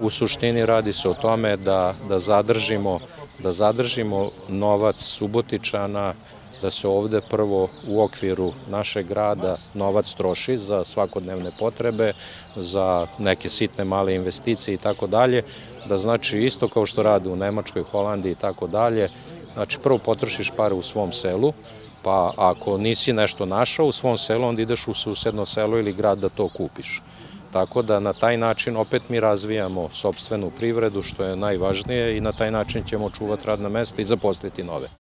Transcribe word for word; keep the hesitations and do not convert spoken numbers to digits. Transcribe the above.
U suštini radi se o tome da, da, zadržimo, da zadržimo novac Subotičana, da se ovde prvo u okviru našeg grada novac troši za svakodnevne potrebe, za neke sitne male investicije i tako dalje, da znači isto kao što rade u Nemačkoj, Holandiji i tako dalje, znači prvo potrošiš pare u svom selu, pa ako nisi nešto našao u svom selu, onda ideš u susedno selo ili grad da to kupiš. Tako da na taj način opet mi razvijamo sopstvenu privredu, što je najvažnije, i na taj način ćemo čuvati radna mesta i zaposliti nove.